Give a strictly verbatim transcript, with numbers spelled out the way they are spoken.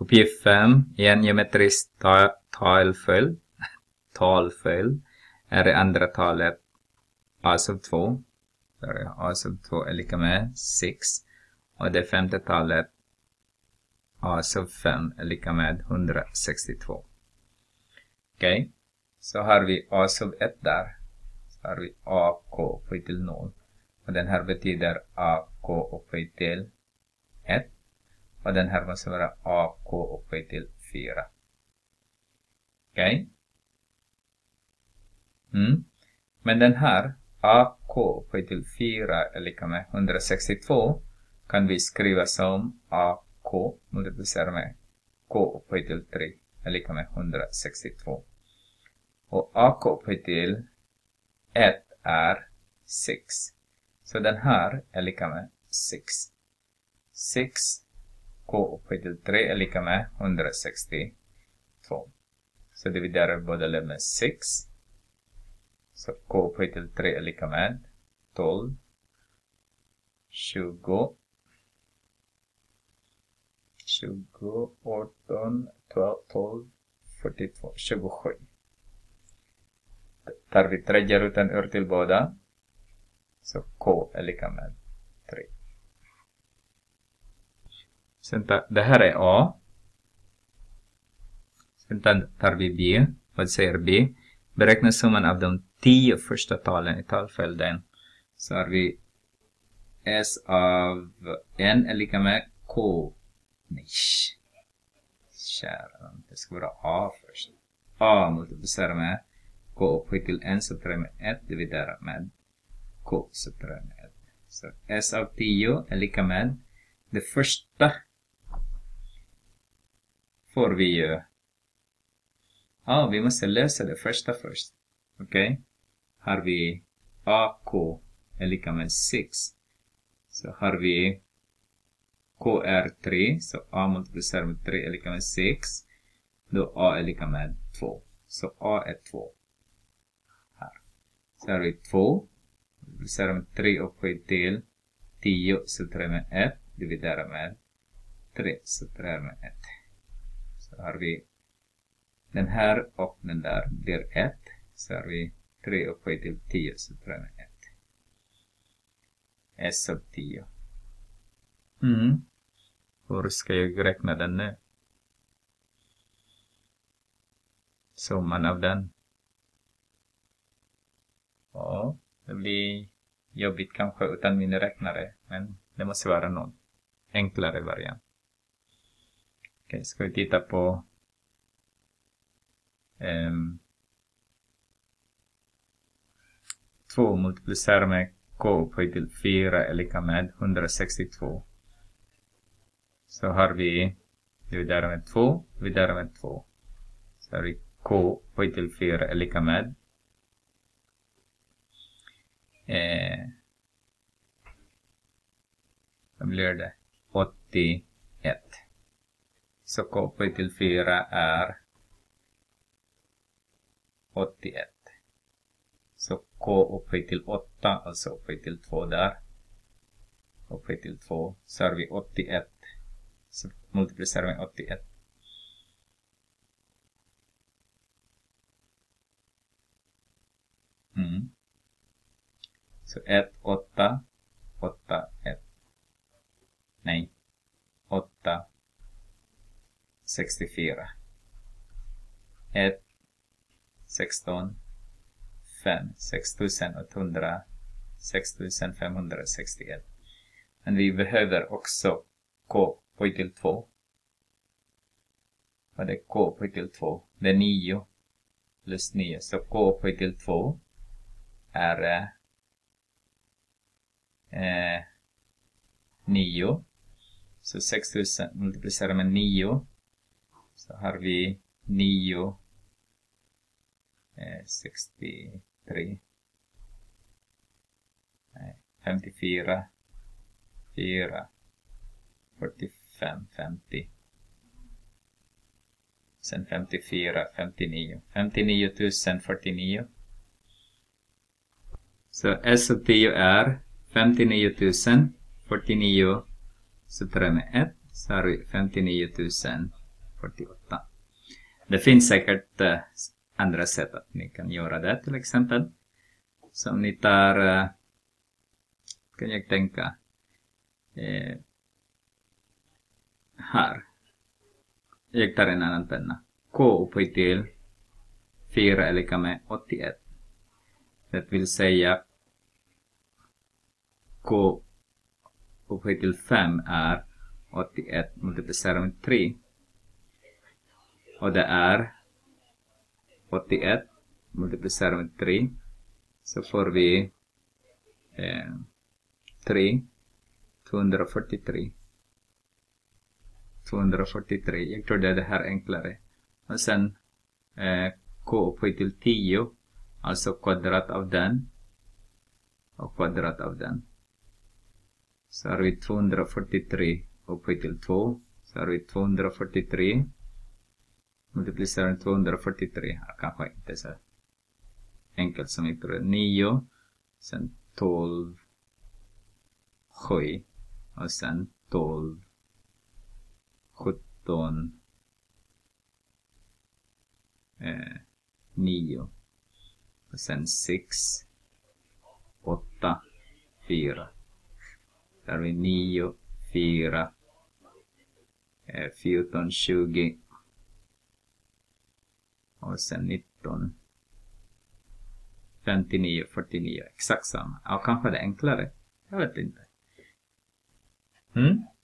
Uppgift fem. I en geometrisk ta talföljd, talföljd är det andra talet a sub två. a sub två är lika med sex. Och det femte talet a sub fem är lika med hundrasextiotvå. Okej. Okay. Så har vi a sub ett där. Så har vi ak upphöjt till noll. Och den här betyder ak upphöjt till ett. Och den här måste vara ak upphöjt till fyra. Okej. Okay. Mm. Men den här ak upphöjt till fyra är lika med hundrasextiotvå. Kan vi skriva som ak multiplicerat med k upphöjt till tre är lika med hundrasextiotvå. Och ak upphöjt till ett är sex. Så den här är lika med sex. sex k upphöjt till tre är lika med hundrasextiotvå. Så dividerar båda led med sex. Så k upphöjt till tre är lika med tolv. tjugo. tjugo, arton, tolv, fyrtiotvå, tjugosju. Tar vi tredje rutan ur till båda. Så k är lika med tre. Sen tar, det här är a. Sen tar vi b. Vad säger b? Beräkna summan av de tio första talen i talföljden. Så har vi s av n är lika med k. Nej. Kära, det ska vara a först. A multiplicerat med k upphöjt till n subtraherat med ett dividerat med k subtraherat med ett. Så s av tio är lika med det första får vi ju. Ja, ah, vi måste lösa det första först. Okej. Okay. Har vi ak är lika med sex. Så har vi k är tre. Så a multiplicerat med tre är lika med sex. Då a är lika med två. Så a är två. Här. Så har vi två. Multiplicerat med tre upphöjt till tio subtraherat med ett. Dividerat med tre subtraherat med ett. Så har vi den här och den där blir ett. Så har vi tre upphöjt till tio subtraherat med ett. S av tio. Mm. Hur ska jag räkna den nu? Summan av den. Ja, det blir jobbigt kanske utan min räknare. Men det måste vara någon enklare variant. Okej, ska vi titta på um, två multiplicerat med k upphöjt till fyra är lika med hundrasextiotvå. Så har vi dividerat med två, dividerat med två. Så har vi k upphöjt till fyra är lika med eh, vad blir det? åttioett. Så k upphöjt till fyra är åttioett. Så k upphöjt till åtta, alltså upphöjt till två där. Upphöjt till två. Så har vi åttioett. Så multiplicerar vi åttioett. Mm. Så ett, åtta, åtta, ett. Nej. åtta, sextiofyra. ett, sexton, fem, sex tusen åttahundra, sex tusen femhundrasextioett. Men vi behöver också k upphöjt till två. Vad är k upphöjt till två? Det är nio plus nio. Så k upphöjt till två är eh, nio. Så sex tusen multiplicerat med nio. Så har vi nio. Eh, sextiotre. Nej, femtiofyra. fyra. fyrtiofem, femtio. Sen femtiofyra, femtionio. femtionio tusen fyrtionio. Så S av tio är femtionio tusen fyrtionio subtraherat med ett. Så har vi femtionio tusen fyrtioåtta. Det finns säkert eh, andra sätt att ni kan göra det, till exempel. Så om ni tar, eh, kan jag tänka, eh, här. Jag tar en annan penna. K upphöjt till fyra är lika med åttioett. Det vill säga K upphöjt till fem är åttioett multiplicerat med tre. Och det är åttioett multiplicerat med tre. Så får vi eh, tre. tvåhundrafyrtiotre. tvåhundrafyrtiotre. Jag tror det är det här enklare. Och sen eh, K upphöjt till tio. Alltså kvadrat av den. Och kvadrat av den. Så har vi tvåhundrafyrtiotre upphöjt till två. Så har vi tvåhundrafyrtiotre. Multiplicerar med tvåhundrafyrtiotre. Här kanske inte så enkelt som jag tror. nio. Sen tolv. sju. Och sen tolv. sjutton. Eh, nio. Och sen sex. åtta. fyra. Där har vi nio. fyra. Eh, fjorton. tjugo. Och sen nitton. femtionio. fyrtionio. Exakt samma. Ja, kanske det är enklare. Jag vet inte. Mm?